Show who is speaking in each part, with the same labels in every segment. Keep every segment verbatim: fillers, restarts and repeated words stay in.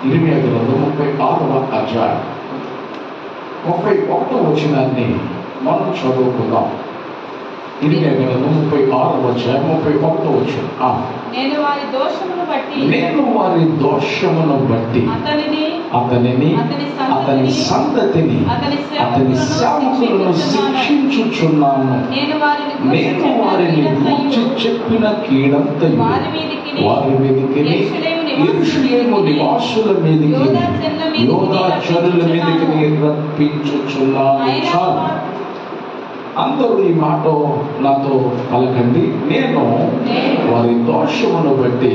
Speaker 1: ఇర్మియా గ్రంథం ముప్పై ఆరవ అధ్యాయం ముప్పై ఒకటో వచనాన్ని మనం చదువుకుందాం. ఇర్మియా గ్రంథం ముప్పై ఆరవ అధ్యాయం ముప్పై ఒకటో వచనం.
Speaker 2: నేను వారి దోషమును బట్టి
Speaker 1: నేను వారి దోషమును బట్టి
Speaker 2: అతనిని
Speaker 1: అతనిని అతని సంతతిని అతని సేవకులను శిక్షించుచున్నాను. నేను వారిని గూర్చి చెప్పిన కీడంతయు వారి మీదికి, యెరూషలేము నివాసుల మీదికి, యోధా జనుల మీదికి రప్పించుచున్నాను. చాలు, అందరూ ఈ మాట నాతో పలకండి. నేను వారి దోషమును బట్టి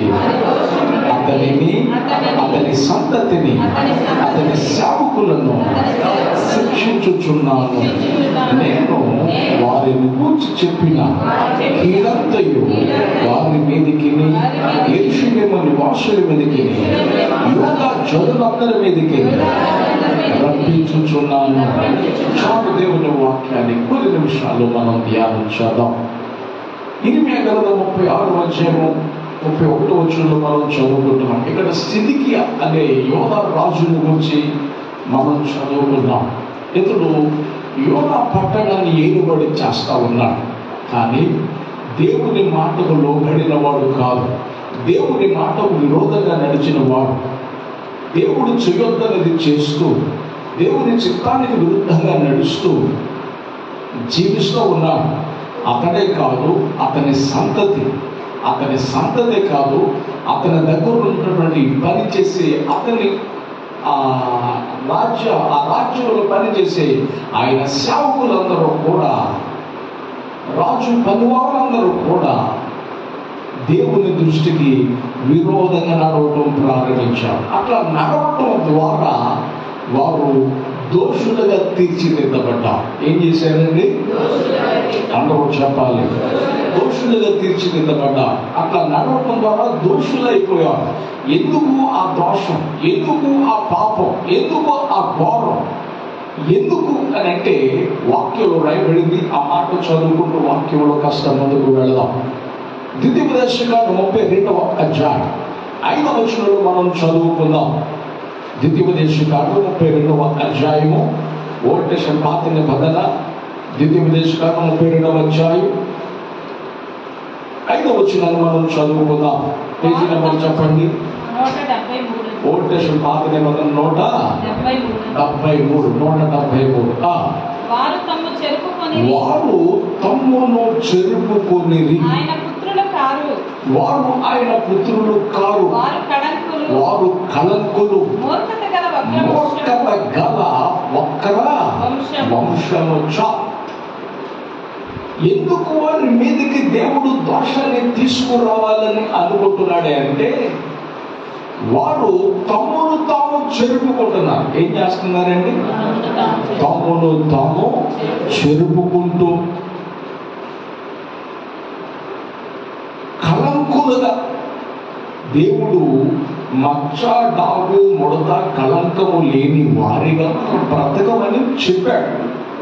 Speaker 1: అతనిని అతని సంతతిని అతని సేవకులను శిక్షించుచున్నాను. నేను వారిని గూర్చి చెప్పిన కీడంతయు వారి మీదికి, యెరూషలేము నివాసుల మీదికి, యోధా జనులందరి మీదికి రప్పించుచున్నాను. చాలు, దేవుని వాక్యాన్ని కొన్ని నిమిషాలు మనం ధ్యానం చేద్దాం. ఇర్మియా గ్రంథం ముప్పై ఆరు అధ్యాయము ముప్పై ఒకటో వచనంలో మనం చదువుకుంటున్నాం. ఇక్కడ సిద్కియా అనే యోధా రాజుని గురించి మనం చదువుకున్నాం. ఇతడు యోధా పట్టణాన్ని ఏలుబడి చేస్తా ఉన్నాడు. కానీ దేవుని మాటకు లోబడిన వాడు కాదు. దేవుని మాటకు విరోధంగా నడిచిన వాడు, దేవుడు చేయొద్దనేది చేస్తూ, దేవుని చిత్తానికి విరుద్ధంగా నడుస్తూ జీవిస్తూ ఉన్నాడు. అతడే కాదు, అతని సంతతి అతని సంతతే కాదు అతని దగ్గర ఉన్నటువంటి పని చేసే అతని ఆ రాజ్య ఆ రాజ్యంలో పనిచేసే ఆయన సేవకులందరూ కూడా, రాజు పనివారందరూ కూడా దేవుని దృష్టికి విరోధంగా నడవటం ప్రారంభించారు. అట్లా నడవటం ద్వారా వారు దోషులుగా తీర్చిదిద్దబడ్డారు. ఏం చేశారండి? అందరూ చెప్పాలి. దోషులుగా తీర్చిదిద్దబడ్డారు. అట్లా నడవటం ద్వారా దోషులైపోయారు. ఎందుకు ఆ దోషం? ఎందుకు ఆ పాపం? ఎందుకు ఆ ఘోరం? ఎందుకు అని అంటే వాక్యంలో రాయబడింది. ఆ మాట చదువుకుంటూ వాక్యంలో కష్టం ముందుకు వెళదాం. ద్వితీయోపదేశకాండం ముప్పై రెండవ అధ్యాయం ఐదవ వచనంలో మనం చదువుకుందాం. ద్వితీయోపదేశకాండం ముప్పై రెండవ అధ్యాయము ఓల్టేషన్ పాత నిబంధన, ద్వితీయోపదేశకాండం ముప్పై రెండవ అధ్యాయం ఐదవ వచనాన్ని మనం చదువుకుందాం. పేజీ నెంబర్ చెప్పండి. ఓల్టేషన్ పాత నిబంధన నూట డెబ్బై మూడు నూట డెబ్బై మూడు
Speaker 2: వారు తమ్ము చెరుపుకొని
Speaker 1: వారు తమ్మును చెరుపుకొని వారు ఆయన పుత్రులు కారు, వారు కళంకులు, మూర్ఖత గల వక్ర వంశము. ఎందుకు వారి మీదకి దేవుడు దోషాన్ని తీసుకురావాలని అనుకుంటున్నాడే అంటే, వారు తమ్మును తాము చెరుపుకుంటున్నారు. ఏం చేస్తున్నారండి? తమ్మును తాము చెరుపుకుంటూ కళంకులుగా, దేవుడు మచ్చ డాగు ముడత కళంకము లేని వారిగా బ్రతకమని చెప్పాడు.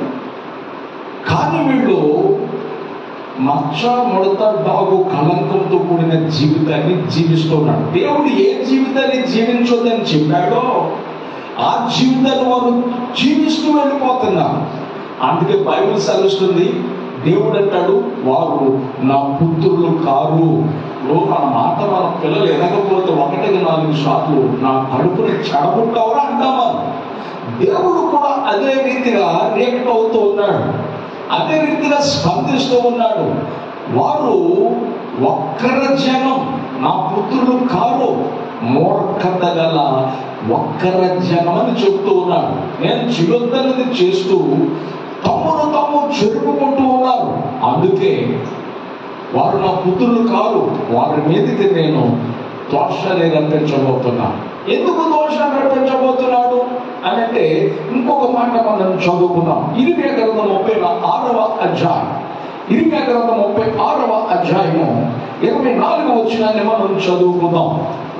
Speaker 1: కానీ వీళ్ళు మచ్చ ముడత డాగు కళంకంతో కూడిన జీవితాన్ని జీవిస్తున్నాడు. దేవుడు ఏ జీవితాన్ని జీవించొద్దని చెప్పాడో ఆ జీవితాన్ని వారు జీవిస్తూ వెళ్ళిపోతున్నారు. అందుకే బైబిల్ సెలవిస్తుంది, దేవుడు అంటాడు, వారు నా పుత్రులు కారు. మన మాట మన పిల్లలు ఎనకపోతే ఒకటికి నాలుగు సార్లు నా కడుపుని చెడగొట్టావరా అంటామా. దేవుడు కూడా అదే రీతిగా రియాక్ట్ అవుతూ ఉన్నాడు, అదే రీతిగా స్పందిస్తూ ఉన్నాడు. వారు వక్ర జనం, నా పుత్రులు కారు, మూర్ఖత గల వక్ర జనం అని చెబుతూ ఉన్నాడు. నేను చేయొద్దన్నది చేస్తూ తమ్మును తాము చెరుపుకుంటూ ఉన్నారు. అందుకే వారు నా పుత్రులు కారు, వారి మీదకి నేను దోషాన్ని రప్పించబోతున్నా. ఎందుకు దోషాన్ని రప్పించబోతున్నాడు అని అంటే ఇంకొక మాట మనం చదువుకున్నాం. ఇర్మియా గ్రంథం ముప్పై ఆరవ అధ్యాయం ఇర్మియా గ్రంథం ముప్పై ఆరవ అధ్యాయము ఇరవై నాలుగు వచనాన్ని మనం చదువుకుందాం.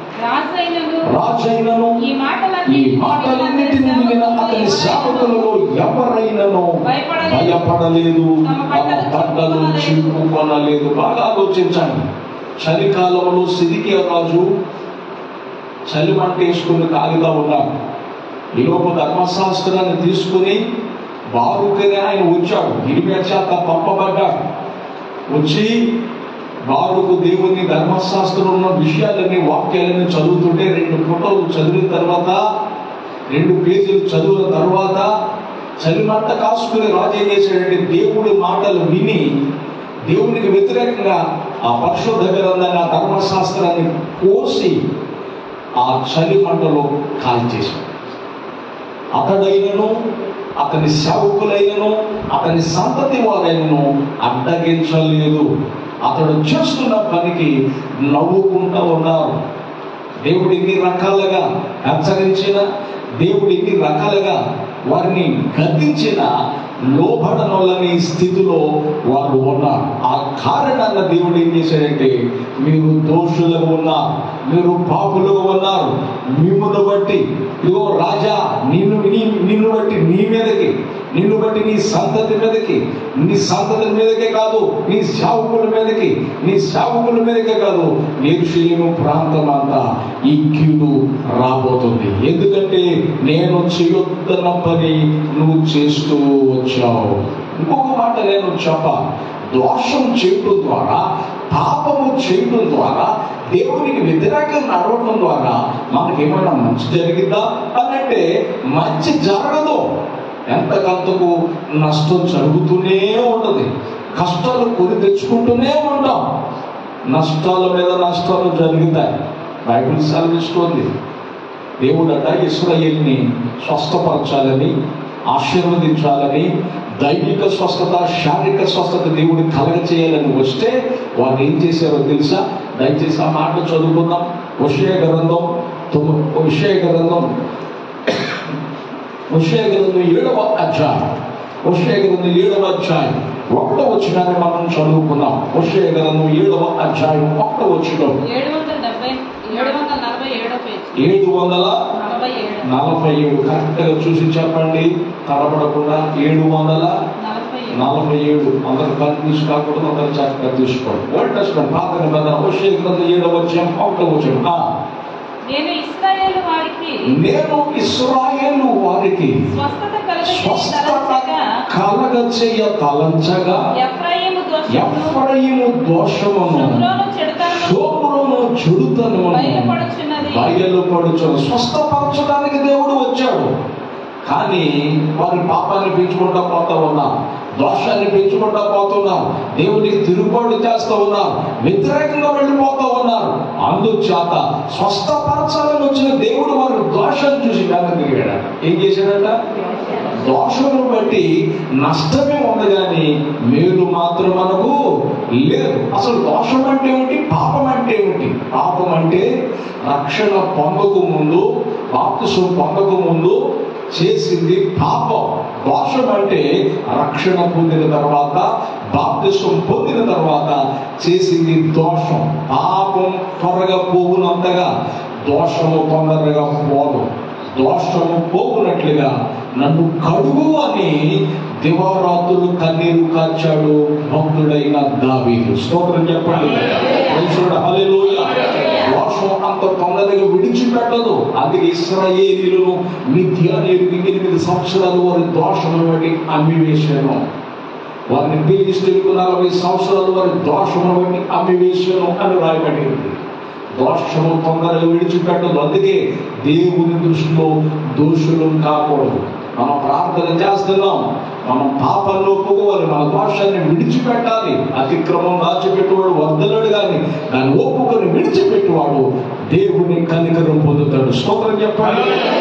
Speaker 1: రాజైనను ఈ మాటలన్నిటిని వినిన అతని సేవకులలో ఎవరైనను భయపడలేదు, తమ దండలు చింపుకొనలేదు. బాగా ఆలోచించండి. చలికాలంలో సిద్కియా రాజు చలిమంట వేసుకుని కాగుతా ఉన్నాడు. ఈలోపు ధర్మశాస్త్రాన్ని తీసుకుని బారుకని ఆయన వచ్చాడు. ఇరిమియా చేత పంపబడ్డాడు. వచ్చి బారుకు దేవుని ధర్మశాస్త్రంలో ఉన్న విషయాలన్నీ వాక్యాలన్నీ చదువుతుంటే రెండు ఫోటోలు చదివిన తర్వాత రెండు పేజీలు చదివిన తర్వాత చలిమంట కాసుకుని రాజు ఏం చేశాడంటే దేవుడి మాటలు విని దేవునికి వ్యతిరేకంగా ఆ పరిశుద్ధ గ్రంథాన్ని ఆ ధర్మశాస్త్రాన్ని కోసి ఆ చలిమంటలో కాల్చేశాడు. అతడైనను అతని సేవకులైనను అతని సంతతి వారైనను అడ్డగించలేదు. అతడు చేస్తున్న పనికి నవ్వుకుంటూ ఉన్నారు. దేవుడు ఎన్ని రకాలుగా హెచ్చరించిన, దేవుడు ఎన్ని రకాలుగా వారిని గద్దించిన లోబడనొల్లని స్థితిలో వారు ఉన్నారు. ఆ కారణాన్ని దేవుడు ఏం చేశాడంటే, మీరు దోషులుగా ఉన్నారు, మీరు పాపులుగా ఉన్నారు, మిమ్మును బట్టి ఇదిగో రాజా నిన్ను నిన్ను బట్టి నీ మీదకి, నిన్ను బట్టి నీ సంతతి మీదకి, నీ సంతతి మీదకే కాదు నీ సేవకుల మీదకి, నీ సేవకుల మీదకే కాదు యెరూషలేము ప్రాంతం అంతా ఈ కీడు రాబోతుంది. ఎందుకంటే నేను చేయొద్దన్న పని నువ్వు చేస్తూ వచ్చావు. ఇంకొక మాట నేను చెప్ప, దోషం చేయటం ద్వారా, పాపము చేయటం ద్వారా, దేవునికి వ్యతిరేకంగా నడవటం ద్వారా మనకి ఏమైనా మంచి జరిగిందా అని అంటే మంచి జరగదు. ఎంతకంతకు నష్టం జరుగుతూనే ఉంటుంది. కష్టాలు కొని తెచ్చుకుంటూనే ఉంటాం. నష్టాల మీద నష్టాలు జరుగుతాయి. బైబిల్ సెలవిస్తోంది. దేవుడట ఇశ్రాయేలుని స్వస్థపరచాలని, ఆశీర్వదించాలని, దైవిక స్వస్థత, శారీరక స్వస్థత దేవుడు కలగ చేయాలని వస్తే వారు ఏం చేశారో తెలుసా? దయచేసి ఆ మాట చదువుకుందాం. హోషేయ గ్రంథం హోషేయ గ్రంథం హోషేయ గ్రంథం ఏడవ అధ్యాయం హోషేయ గ్రంథం ఏడవ అధ్యాయం ఒకటో వచనాన్ని మనం చదువుకుందాం. హోషేయ గ్రంథం ఏడవ అధ్యాయం ఒకటో వచనం. ఏడు వందల నలభై ఏడు కరెక్ట్ గా చూసి చెప్పండి, తడబడకుండా. ఏడు వందల నలభై ఏడు అందరూ కన్ఫ్యూజ్ కాకూడదు, అందరూ చక్కగా తీసుకోండి. ఓల్డ్ టెస్ట్మెంట్ పాత నిబంధన హోషేయ గ్రంథం ఏడవ అధ్యాయం ఒకటో వచనం.
Speaker 2: నేను ఇశ్రాయేలు వారికి
Speaker 1: నేను ఇశ్రాయేలు వారికి
Speaker 2: స్వస్థత
Speaker 1: కలగ చేయ తలంచగా
Speaker 2: ఎఫ్రాయిము
Speaker 1: దోషమును శోభను చెడుతను బయలుపడుచు. స్వస్థపరచడానికి దేవుడు వచ్చాడు, కానీ వారి పాపాన్ని పెంచుకుంటా పోతా ఉన్నాం, దోషాన్ని పెంచుకుంటా పోతున్నారు, దేవునికి తిరుగుబాటు చేస్తూ ఉన్నారు, వ్యతిరేకంగా వెళ్ళిపోతూ ఉన్నారు. అందుచేత స్వస్థపరచాలని వచ్చిన దేవుడు వారి దోషాన్ని చూసి వెనక్కి తిరిగాడు. ఏం చేశాడట? దోషమును బట్టి నష్టమే ఉంది కానీ మేలు మాత్రం మనకు లేదు. అసలు దోషం అంటే ఏమిటి? పాపం అంటే ఏమిటి? పాపం అంటే రక్షణ పొందక ముందు, బాప్తిసం పొందక ముందు చేసింది పాపం. దోషం అంటే రక్షణ పొందిన తర్వాత, బాప్తిసం పొందిన తర్వాత చేసింది దోషం. పాపం త్వరగా పోగునంతగా దోషము తొందరగా పోదు. దోషము పోగునట్లుగా నన్ను కడుగు అని దివారాత్రులు కన్నీరు కార్చాడు భక్తుడైన దావీదు. స్తోత్రం చెప్పండి. హల్లెలూయా. దోషం అంత తొందరగా విడిచిపెట్టదు. అందుకే ఇశ్రాయేలీయులను మిద్యానీయులకు ఎనిమిది సంవత్సరాలు వారి దోషమును బట్టి అమ్మివేశాను. వారిని ఫిలిష్తీయులకు నలభై సంవత్సరాలు వారి దోషమును బట్టి అమ్మివేశాను అని రాయబడింది. దోషము తొందరగా విడిచిపెట్టదు. అందుకే దేవుని దృష్టిలో దోషులు కాకూడదు. మనం ప్రార్థన చేస్తున్నాం, మనం పాపాల్లో ఒప్పుకోవాలి, మన దోషాన్ని విడిచిపెట్టాలి. అతిక్రమం దాచిపెట్టువాడు వర్ధనుడు, కానీ దాన్ని ఒప్పుకొని విడిచిపెట్టువాడు దేవుని కనికరం పొందుతాడు. స్తోత్రం చెప్పాలి.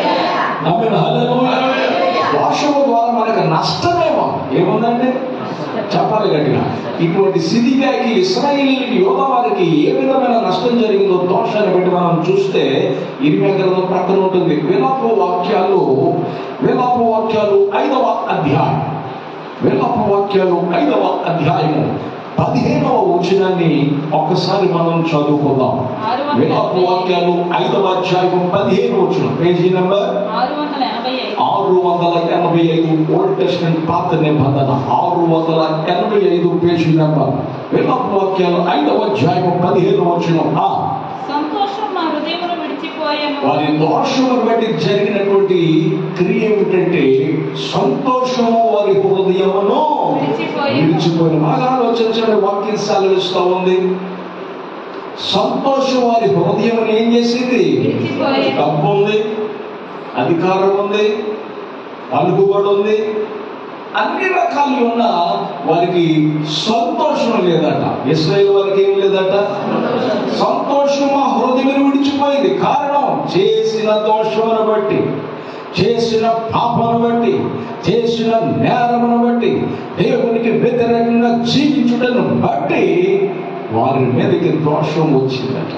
Speaker 1: దోషము ద్వారా మనకు నష్టమేమో ఏముందంటే చెప్పాలి గట్టిగా. ఇటువంటి సిదిగాకి, ఇశ్రాయేలీయులకి, యోధా వారికి ఏ విధమైన నష్టం జరిగిందో దోషాన్ని బట్టి మనం చూస్తే ఇరిమియా గ్రంథం ప్రక్కన ఉంటుంది. విలాప వాక్యాలు విలాప వాక్యాలు ఐదవ అధ్యాయం విలాప వాక్యాలు ఐదవ అధ్యాయము పదిహేనవ వచనాన్ని ఒక్కసారి మనం చదువుకుందాం. విలాప వాక్యాలు ఐదవ అధ్యాయం పదిహేను వచనం, పేజీ నెంబర్ ఆరు వందల ఎనభై ఐదు. ఓల్డ్ టెస్ట్మెంట్ పాత నిబంధన ఆరు వందల ఎనభై ఐదు పేజీ నెంబర్. విలాప వాక్యాలు ఐదవ అధ్యాయం పదిహేను వచనం.
Speaker 2: సంతోషం మా హృదయమును విడిచిపోయెను, క్షమించిపోయెను.
Speaker 1: వారి దోషమును బట్టి జరిగినటువంటి క్రియ ఏమిటంటే సంతోషము వారి హృదయమును
Speaker 2: విడిచిపోయెను.
Speaker 1: విడిచిపోయిన. బాగా ఆలోచించండి, వాక్యం సెలవిస్తూ ఉంది. సంతోషం వారి హృదయమును ఏం చేసింది?
Speaker 2: విడిచిపోయెను.
Speaker 1: డబ్బు ఉంది, అధికారం ఉంది, పలుకుబడి ఉంది, అన్ని రకాలు ఉన్న వారికి సంతోషం లేదట. ఇశ్రాయేలు వారికి ఏం లేదట? సంతోషం ఆ హృదయం విడిచిపోయింది. కారణం చేసిన దోషమును బట్టి, చేసిన పాపను బట్టి, చేసిన నేరమును బట్టి, దేవునికి వ్యతిరేకంగా జీవించుటను బట్టి వారి మీదకి దోషం వచ్చిందట.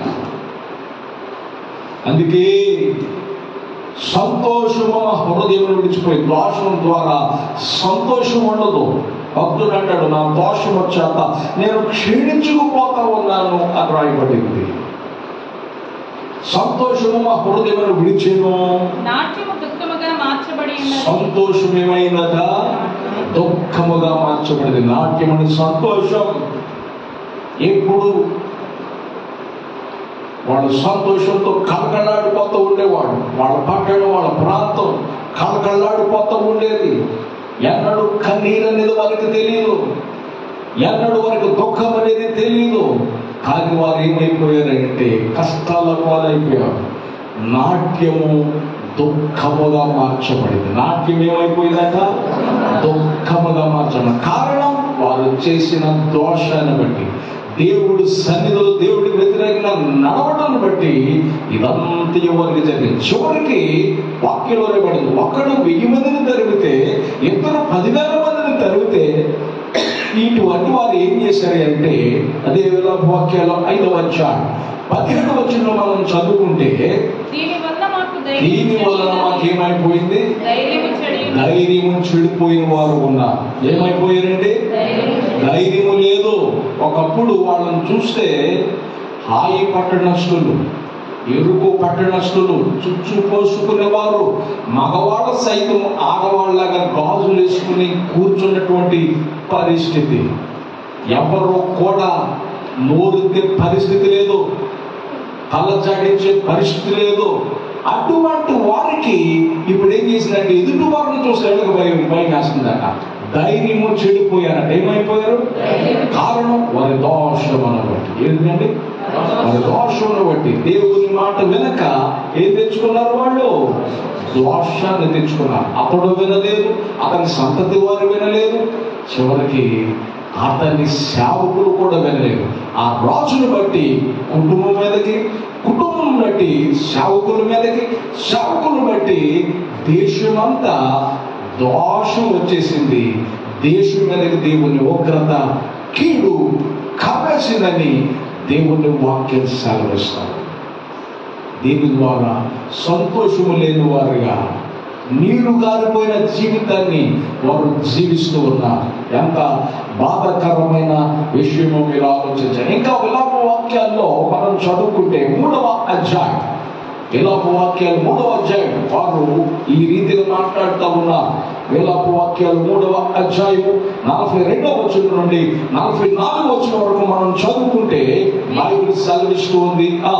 Speaker 1: అందుకే సంతోషము ఆ హృదయం విడిచిపోయి, దోషం ద్వారా సంతోషం ఉండదు. భక్తుడు అంటాడు, నా దోషం వచ్చాక నేను క్షీణించుకుపోతా ఉన్నాను అని రాయబడింది. సంతోషము ఆ హృదయం విడిచేను.
Speaker 2: నాట్యము దుఃఖముగా మార్చబడి ఉన్నది.
Speaker 1: సంతోషం ఏమైనదా? దుఃఖముగా మార్చబడింది. నాట్యం అంటే సంతోషం. ఎప్పుడు వాళ్ళు సంతోషంతో కలకల్లాడిపోతూ ఉండేవాడు. వాళ్ళ పట్టణం, వాళ్ళ ప్రాంతం కలకల్లాడిపోతూ ఉండేది. ఎన్నడూ కన్నీరు అనేది వారికి తెలియదు, ఎన్నడూ వారికి దుఃఖం అనేది తెలియదు. కానీ వారు ఏమైపోయారంటే కష్టాల పాలైపోయారు. నాట్యము దుఃఖముగా మార్చబడింది. నాట్యం ఏమైపోయిందట? దుఃఖముగా మార్చడం. కారణం వారు చేసిన దోషాన్ని బట్టి, దేవుడు సన్నిధిలో దేవుడికి వ్యతిరేకంగా నడవడాన్ని బట్టి ఇదంతా ఎవరికి జరిగింది. చివరికి వాక్యంలో పడింది, ఒక్కడు వెయ్యి మందిని తరిగితే, ఇద్దరు పదివేల మందిని తరిగితే, ఇటువంటి వారు ఏం చేశారు అంటే, అదే వాక్యాలు ఐదవ అధ్యాయం పదిహేడు వచ్చిన మనం చదువుకుంటే,
Speaker 2: దీని వల్ల మాకు
Speaker 1: దీని వలన మాకేమైపోయింది? ధైర్యము చెడిపోయిన వారు ఉన్నారు. ఏమైపోయారంటే ధైర్యము లేదు. ఒకప్పుడు వాళ్ళని చూస్తే హాయి పట్టణస్తులు, ఎరుకు పట్టణస్తులు, చుచ్చు పోసుకునేవారు, మగవాళ్ళ సైతం ఆడవాళ్ళగా గాజులు వేసుకుని కూర్చున్నటువంటి పరిస్థితి. ఎవరు కూడా నోరుతే పరిస్థితి లేదు, తల చాటించే పరిస్థితి లేదు. అటువంటి వారికి ఇప్పుడు ఏం చేసిందంటే, ఎదుటి వారిని చూస్తే భయం భయం వేస్తుందట. ధైర్యము చెడిపోయారట. ఏమైపోయారు? కారణం వారి దోషమును బట్టి. ఏంటండి? వారి దోషమును బట్టి దేవుని మాట వెనక ఏం తెచ్చుకున్నారు? వాళ్ళు దోషాన్ని తెచ్చుకున్నారు. అతడు వినలేదు, అతని సంతతి వారు వినలేదు, చివరికి అతని సేవకులు కూడా వినలేదు. ఆ రాజును బట్టి కుటుంబం మీదకి, కుటుంబం బట్టి సేవకుల మీదకి, సేవకులను బట్టి దేశమంతా దోషం వచ్చేసింది. దేశం మీదకి దేవుని ఉగ్రత, కీడు కమ్మేసిందని దేవుని వాక్యం సెలవిస్తారు. దీని ద్వారా సంతోషము లేని వారుగా, నీరు గారిపోయిన జీవితాన్ని వారు జీవిస్తూ ఉన్నారు. ఎంత బాధాకరమైన విషయమో మీరు ఆలోచించారు. ఇంకా విలాప వాక్యాల్లో మనం చదువుకుంటే మూడవ అధ్యాయం, విలాప వాక్యాలు మూడవ అధ్యాయం వారు ఈ రీతిగా మాట్లాడుతూ ఉన్నారు. విలాప వాక్యాలు మూడవ అధ్యాయము నలభై రెండవ వచనం నుండి నలభై నాలుగు వచనం వరకు మనం చదువుకుంటే బైబిల్ సెలవిస్తూ ఉంది. ఆ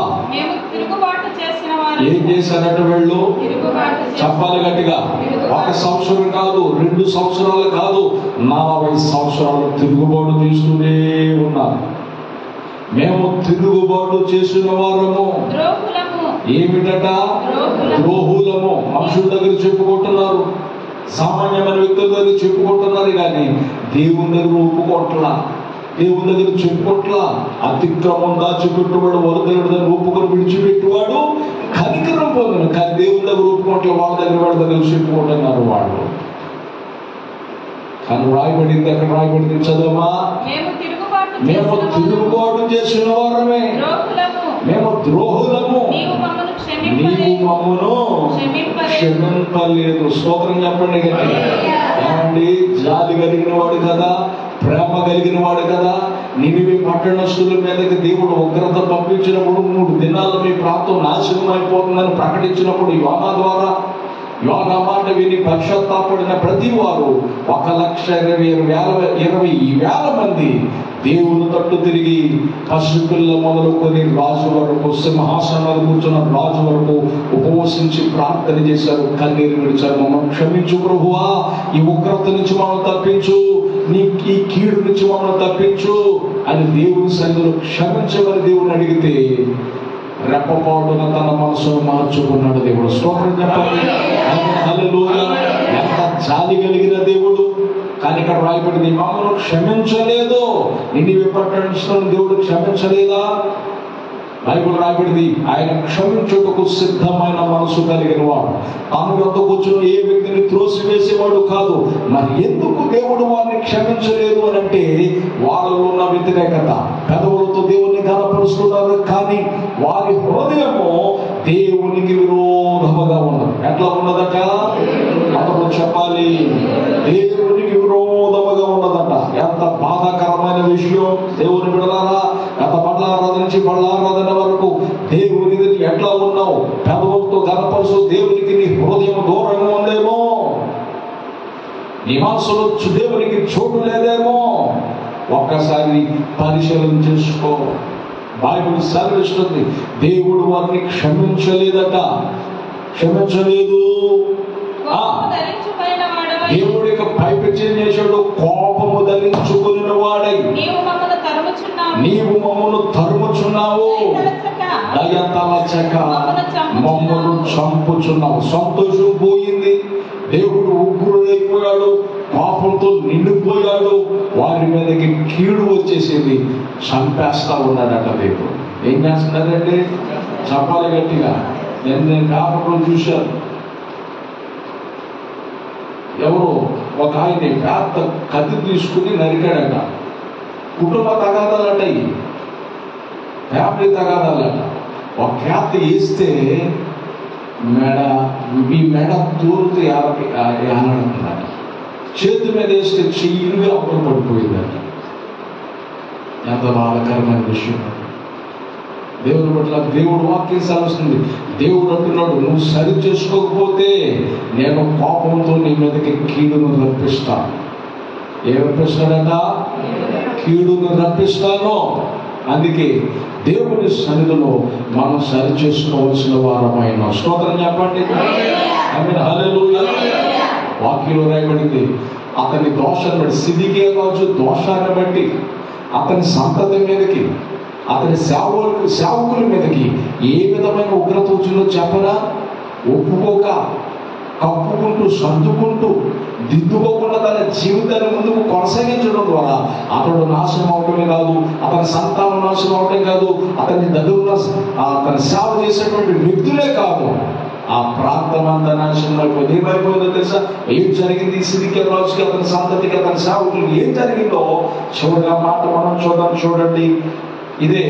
Speaker 1: ఏం చేశారట వీళ్ళు? చెప్పాలి గట్టిగా. ఒక సంవత్సరం కాదు, రెండు సంవత్సరాలు కాదు, నలభై సంవత్సరాలు తిరుగుబాటు చేస్తూనే ఉన్నారు. మేము తిరుగుబాటు చేసిన వారము, ఏమిటట? ద్రోహులము. మనుషుల దగ్గర చెప్పుకుంటున్నారు, సామాన్యమైన వ్యక్తుల దగ్గర చెప్పుకుంటున్నారు, కానీ దేవుని దగ్గర ఒప్పుకోట్లా. దేవుని దగ్గర చెప్పుకోట్లా. అతిక్రమం దాచిపెట్టువాడు వరదలుడు దగ్గర ఒప్పుకొని విడిచిపెట్టువాడు కనికరం పొందను. కానీ దేవుని దగ్గర ఒప్పుకోట్ల, వాళ్ళ దగ్గర వాళ్ళ దగ్గర చెప్పుకుంటున్నారు వాళ్ళు. కానీ రాయబడింది, అక్కడ రాయబడింది చదవమా? మేము తిరుగుబాటు చేసిన వారమే, మేము ద్రోహులము, నీవు మమ్మను క్షమింపలేదు. స్తోత్రం చెప్పండి గట్టిగా. ఏమండి? జాలి కలిగిన వాడు కదా, ప్రేమ కలిగిన వాడు కదా. నినివే పట్టణస్తుల మీదకి దేవుడు ఉగ్రత పంపించినప్పుడు, మూడు దినాల్లో మీ ప్రాంతం నాశనం అయిపోతుందని ప్రకటించినప్పుడు యోనా ద్వారా యోనా మాట విని పశ్చాత్తాపడిన ప్రతి వారు ఒక లక్ష ఇరవై వేల ఇరవై వేల మంది దేవుని తట్టు తిరిగి పశుపిల్ల మొదలుకొని రాజు వరకు, సింహాసనాలు కూర్చున్న రాజు వరకు ఉపవసించి ప్రార్థన చేశారు, కన్నీరు విడిచారు. మమ్మల్ని క్షమించు ప్రభువా, ఈ ఉగ్రత నుంచి మమ్మల్ని తప్పించు, నీ ఈ కీడు నుంచి మమ్మల్ని తప్పించు అని దేవుని సన్నిధిలో క్షమించమని దేవుని అడిగితే రెప్పపాటున తన మనసును మార్చుకున్నాడు దేవుడు. స్తోత్రం చెప్పండి. హల్లెలూయా. ఎంత జాలి కలిగిన దేవుడు. కానీ ఇక్కడ రాయబడింది, మమ్మల్ని క్షమించలేదు. నినివే పట్టణంలో దేవుడు క్షమించలేదా? బైబిల్ రాయబడింది, ఆయన క్షమించుటకు సిద్ధమైన మనసు కలిగిన వాడు, తాను వద్ద కూర్చుని ఏ వ్యక్తిని త్రోసివేసేవాడు కాదు. మరి ఎందుకు దేవుడు వారిని క్షమించలేదు అని అంటే, వాళ్ళలో ఉన్న వ్యతిరేకత. పెదవులతో దేవుణ్ణి ఘనపరుస్తున్నారు, కానీ వారి హృదయము దేవునికి విరోధముగా ఉన్నది. ఎట్లా ఉన్నదట? అతను చెప్పాలి, దేవునికి విరోధముగా ఉన్నదట. ఎంత బాధాకరమైన విషయం. దేవుని బిడ్డలారా, గత బళ్ళారాధన నుంచి బళ్ళారాధన వరకు దేవుని ఎట్లా ఉన్నావు? పెదవులతో ఘనపరుస్తూ దేవునికి నీ హృదయం దూరంగా ఉందేమో, నివాసులు దేవునికి చోటు లేదేమో. ఒక్కసారి పరిశీలన చేసుకో. బైబిల్ సెలవిస్తుంది, దేవుడు వారిని క్షమించలేదట. క్షమించలేదు. దేవుడికి పైపెచ్చేం చేశాడు? కోపము ధరించుకుని వాడై నీవు మమ్మను తరుముచున్నావు, దయతలచక మమ్మను చంపుచున్నావు. సంతోషం పోయింది. దేవుడు ఉగ్రుడైపోయాడు, పాపంతో నిండిపోయాడు. వారి మీదకి కీడు వచ్చేసింది, చంపేస్తా ఉన్నాడట దేవుడు. ఏం చేస్తున్నారంటే, చెప్పాలి గట్టిగా. నేను నేను కాపట్లో చూశాను, ఎవరు ఒక ఆయన పెద్ద కత్తి తీసుకుని నరికాడట. కుటుంబ తగాదాలట, ఫ్యామిలీ తగాదాలట. ఒక కత్తి వేస్తే మెడ మీ మెడ తూరుతూ ఏలాడుతుందట. చేతి మీద వేస్తే చెయ్యిగా అప్పుడు పడిపోయిందట. ఎంత బాధాకరమైన విషయం. దేవుని పట్ల దేవుడు వాక్యం సెలవుస్తుంది. దేవుడు అంటున్నాడు, నువ్వు సరి చేసుకోకపోతే నేను కోపంతో నీ మీదకి కీడును రప్పిస్తాను. ఏం రప్పిస్తాడట? కీడును రప్పిస్తాను. అందుకే దేవుని సన్నిధిలో మనం సరి చేసుకోవాల్సిన వారమైన. స్తోత్రం చెప్పండి. ఆమేన్. హల్లెలూయా. వాక్యంలో రాయబడింది, అతని దోషాన్ని బట్టి, సిద్కియా రాజు దోషాన్ని బట్టి అతని సంతతి మీదకి, అతని సేవకులు సేవకుల మీదకి ఏ విధమైన ఉగ్రత వచ్చిందో చెప్పరా? ఒప్పుకోక, కప్పుకుంటూ, సర్దుకుంటూ, దిద్దుకోకుండా తన జీవితాన్ని ముందుకు కొనసాగించడం ద్వారా అతడు నాశనం అవటమే కాదు, అతని సంతానం నాశనం అవటమే కాదు, అతని దగ్గర అతని సేవ చేసేటువంటి వ్యక్తులే కాదు, ఆ ప్రాంతం అంతా నాశనం అయిపోయింది. ఏమైపోయిందో తెలుసా? ఏం జరిగింది? సిద్కియా రాజుకి, అతని సంతతికి, అతని సేవకులకి ఏం జరిగిందో చివరిగా మాట మనం చూద్దాం. చూడండి, ఇదే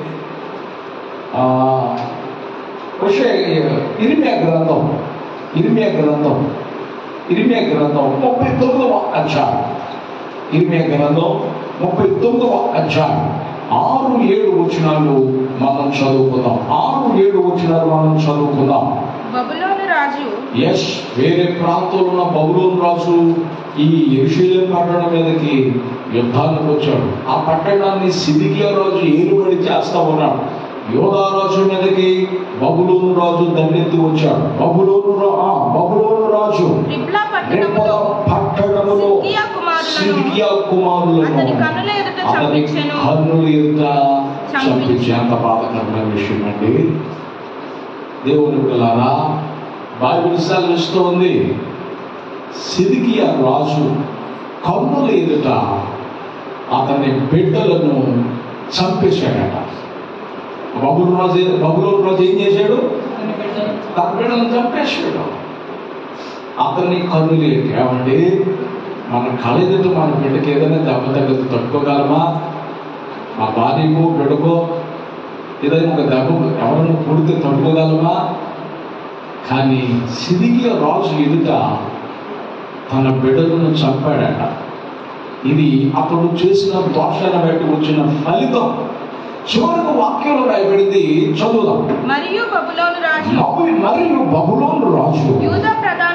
Speaker 1: ఇర్మియా గ్రంథం ఇర్మియా గ్రంథం ఇర్మియా గ్రంథం ముప్పై తొమ్మిదవ అధ్యాయం ఇర్మియా గ్రంథం ముప్పై తొమ్మిదవ అధ్యాయం ఆరు ఏడు వచనాలు మనం చదువుకుందాం. ఆరు ఏడు వచనాలు మనం చదువుకుందాం.
Speaker 2: బబులోను రాజు,
Speaker 1: ఎస్, వేరే ప్రాంతంలో ఉన్న బబులోను రాజు ఈ యెరూషలేము పట్టణం మీదకి యుద్ధానికి వచ్చాడు. ఆ పట్టణాన్ని సిద్కియా రాజు ఏలుబడి చేస్తా ఉన్నాడు. యోధా రాజు మీదకి బబులోను రాజు దండెత్తి వచ్చాడు. బబులోను బబులోను రాజు పట్టణములో సిద్కియా కుమారులను అతని కన్నుల ఎదుట చంపించే అంత బాధకరమైన విషయం అండి. దేవుని పిల్లలారా, బైబిల్ సెలవిస్తోంది, సిద్కియా రాజు కన్నుల ఎదుట అతని బిడ్డలను చంపేశాడట. బబులోను రాజు బబులోను రాజు ఏం చేశాడు? తన బిడ్డలను చంపేశాడు. అతన్ని కన్నులు ఏమండి, మన కళ ఎదుట మన బిడ్డకి ఏదైనా దెబ్బ తగ్గదు తట్టుకోగలమా? మా భార్యకో బిడ్డకో ఏదైనా ఒక దెబ్బ ఎవరైనా పుడితే తట్టుకోగలమా? కానీ సిద్కియా రాజు ఎదుట తన బిడ్డలను చంపాడట. ఇది అతడు చేసిన దోషాన్ని బట్టి వచ్చిన ఫలితం. చివరకు వాక్యంలో రాయబడింది, చదువుదాం.
Speaker 2: మరియు బబులోను రాజు
Speaker 1: మరియు బబులోను రాజు
Speaker 2: యూదా ప్రధానులను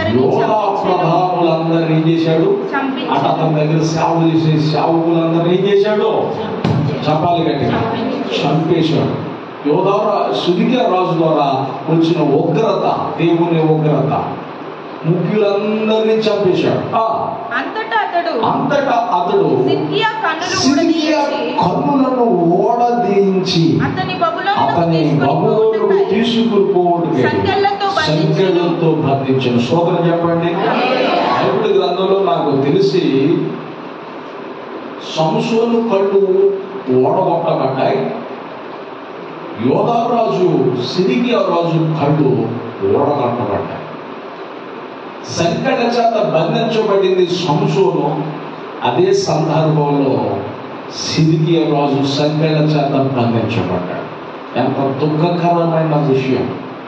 Speaker 2: అందరినీ
Speaker 1: యోధా
Speaker 2: చంపించెను.
Speaker 1: ప్రధానులందరినీ ఏం చేశాడు
Speaker 2: చంపించెను.
Speaker 1: అటు అతని దగ్గర సేవ చేసే సేవకులందరినీ ఏం చేశాడు చెప్పాలి గట్టిగా చంపేశాడు. యోధా సిద్కియా రాజు ద్వారా వచ్చిన ఉగ్రత, దేవుని ఉగ్రత, ముఖ్యులందరినీ చంపేశాడు. ఆ
Speaker 2: అంతటా అతడు
Speaker 1: అంతటా అతడు
Speaker 2: సిద్కియా కన్నులు
Speaker 1: సిద్కియా
Speaker 2: ఊడదీయించి
Speaker 1: కన్నులను ఓడదీయించి
Speaker 2: అతని బబులోనుకు
Speaker 1: అతని
Speaker 2: తీసుకొని
Speaker 1: బబులోనుకు
Speaker 2: పోవుటకై
Speaker 1: తీసుకుపోవడానికి
Speaker 2: సంకెళ్లతో బంధించెను.
Speaker 1: సంకెళ్లతో బంధించిన స్తోత్రం చెప్పండి. బైబిల్ గ్రంథంలో నాకు తెలిసి సంసోను కళ్ళు ఓడగొట్టబడ్డాయి. యోధారాజు సిద్కియా రాజు కళ్ళు ఓడగొట్టబడ్డాయి. సంకెళ్ల చేత బంధించబడింది సంసోను. అదే సందర్భంలో సిద్కియా రాజు సంకెళ్ల చేత బంధించబడ్డాడు. ఎంత దుఃఖకరమైన విషయం.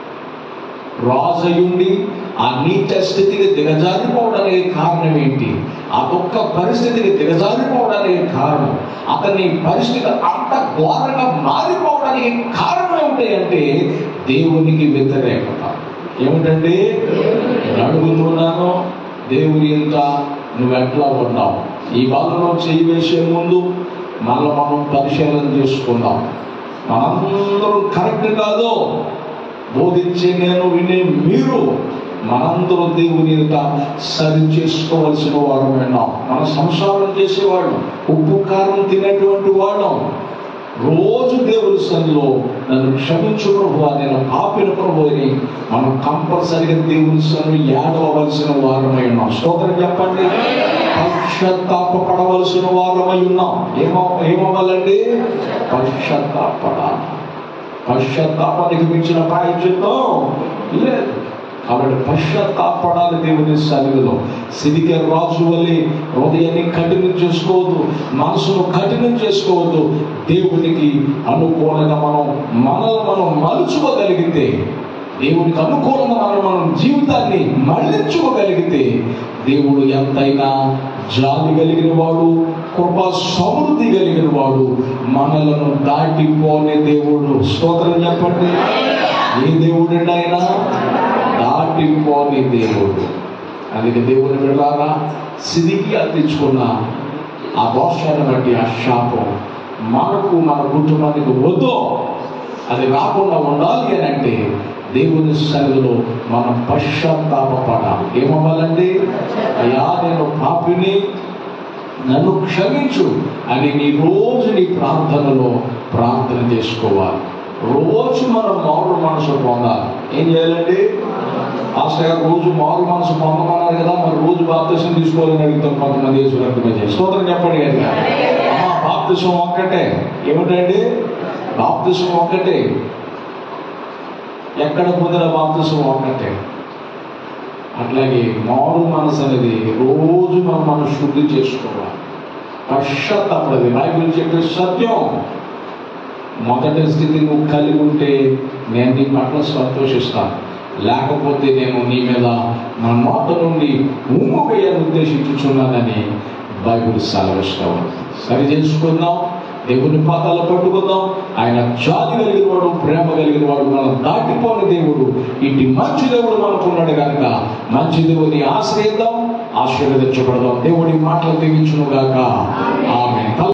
Speaker 1: రాజయుండి ఆ నీచ స్థితికి దిగజారిపోవడానికి కారణం ఏంటి? ఆ దుఃఖ పరిస్థితికి దిగజారిపోవడానికి కారణం, అతని పరిస్థితి అంత ఘోరంగా మారిపోవడానికి కారణం ఏమిటి అంటే దేవునికి వ్యతిరేకత. ఏమిటండి? అడుగుతున్నాను, దేవుని ఎంత నువ్వెట్లా ఉన్నావు? ఈ బాధలో చేయి వేసే ముందు మళ్ళీ మనం పరిశీలన చేసుకుందాం. మనందరం కరెక్ట్ కాదు, బోధించే నేను వినే మీరు, మనందరూ దేవుని ఎదుట సరి చేసుకోవలసిన వారు విన్నాం. మన సంసారం చేసేవాళ్ళం, ఉప్పు కారం తినేటువంటి వాళ్ళం. రోజు దేవుని సన్నిధిలో నన్ను క్షమించు ప్రభువా, నేను పాపిన ప్రభు అని మనం కంపల్సరిగా దేవుని సన్నిధిలో ఏడవలసిన వారమై ఉన్నాం. స్తోత్రం చెప్పండి. పశ్చాత్తాపపడవలసిన వారమై ఉన్నాం. ఏమో ఏమవ్వాలండి? పశ్చాత్తాపడాలి. పశ్చాత్తాపానికి మించిన ప్రాయశ్చిత్తం లేదు. కాబట్టి పశ్చాత్తాపడాలి దేవుని సన్నిధిలో. సిద్కియా రాజు వల్లే హృదయాన్ని కఠినం చేసుకోవద్దు, మనసును కఠినం చేసుకోవద్దు. దేవునికి అనుకూలంగా మనం మనల్ని మనం మలుచుకోగలిగితే, దేవునికి అనుకూలంగా మనం మనం జీవితాన్ని మళ్ళించుకోగలిగితే, దేవుడు ఎంతైనా జాలి కలిగిన వాడు, కృపా సమృద్ధి కలిగిన వాడు, మనలను దాటిపోనే దేవుడు. స్తోత్రం చెప్పండి. ఏ దేవుడు అయినా దాటిపోని దేవుడు. అందుకే దేవుని బిడ్డలారా, సిద్కియా తెచ్చుకున్న ఆ దోషాన్ని బట్టి ఆ శాపం మనకు మన కుటుంబానికి వద్దు. అది రాకుండా ఉండాలి అని అంటే దేవుని సన్నిధిలో మనం పశ్చాత్తాపపడాలి. ఏమవ్వాలండి? అయ్యా నేను పాపిని, నన్ను క్షమించు అని నీ రోజు నీ ప్రార్థనలో ప్రార్థన చేసుకోవాలి. రోజు మనం మారు మనసు పొందాలి. ఏం చేయాలండి? పాస్టర్ గారు రోజు మారు మనసు పొందమన్నారు కదా, మరి రోజు బాప్తిసం తీసుకోవాలని అడుగుతాం కొంతమంది. యేసు స్తోత్రం చెప్పండి కదా. బాప్తిసం ఒక్కటే. ఏమిటండి? బాప్తిసం ఒక్కటే. ఎక్కడ పొందిన బాప్తిసం ఒక్కటే. అట్లాగే మారు మనసు అనేది రోజు మనం మనం శుద్ధి చేసుకోవాలి. పశ్చాత్తాపడది. బైబిల్ చెప్పే సత్యం. మొదటి స్థితి నువ్వు కలిగి ఉంటే నేను నీ పట్ల సంతోషిస్తాను, లేకపోతే నేను నీ మీద నా నోట నుండి ఉమ్ము వేయాలని ఉద్దేశించుచున్నానని బైబిల్ సెలవిస్తూ ఉంది. సరి చేసుకుందాం, దేవుని పాదాలు పట్టుకుందాం. ఆయన జాలి కలిగిన వాడు, ప్రేమ కలిగిన వాడు, మనం దాటిపోని దేవుడు. ఇటు మంచి దేవుడు మనకున్నాడు కనుక మంచి దేవుని ఆశ్రయిద్దాం, ఆశీర్వదించబడదాం. దేవుడి మాటలు దీవించును గాక. ఆమేన్.